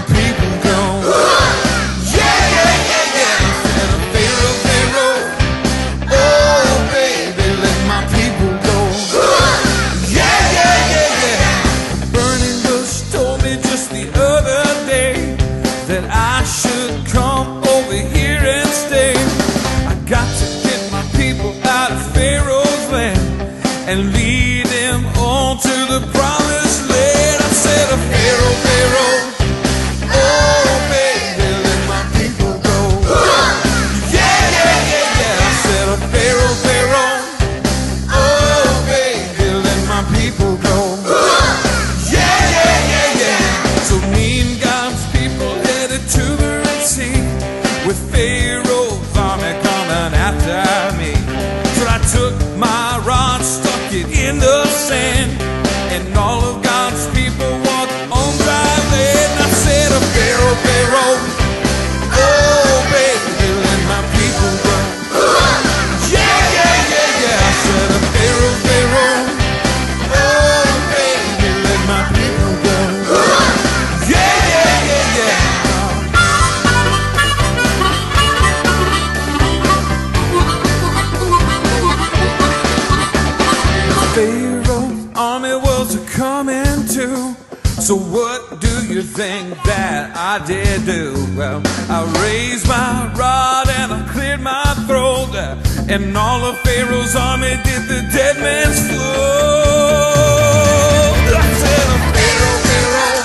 people go. Yeah, yeah, yeah, yeah. I said, Pharaoh, Pharaoh, oh baby, let my people go. Yeah, yeah, yeah, yeah. Burning bush told me just the other day that I should come over here and stay. I got to get my people out of Pharaoh's land and lead them on to the promised land. I said, Pharaoh, Pharaoh, oh baby, let my people go. Yeah, yeah, yeah, yeah. I said, Pharaoh, Pharaoh, oh baby, let my people go. Yeah, yeah, yeah, yeah. So me and God's people headed to the Red Sea with Pharaoh's army coming after me. So I took my rod, stuck it in the sand, and all of God's people walked on dry land. I said, Pharaoh, Pharaoh, oh baby, let my people go. Yeah, yeah, yeah, yeah. I said, Pharaoh, Pharaoh, oh baby, let my people go. Yeah, yeah, yeah, yeah. Pharaoh's army was a-coming too. So what do you think that I did do? Well, I raised my rod and I cleared my throat, and all of Pharaoh's army did the dead man's flow. I said, Pharaoh, Pharaoh,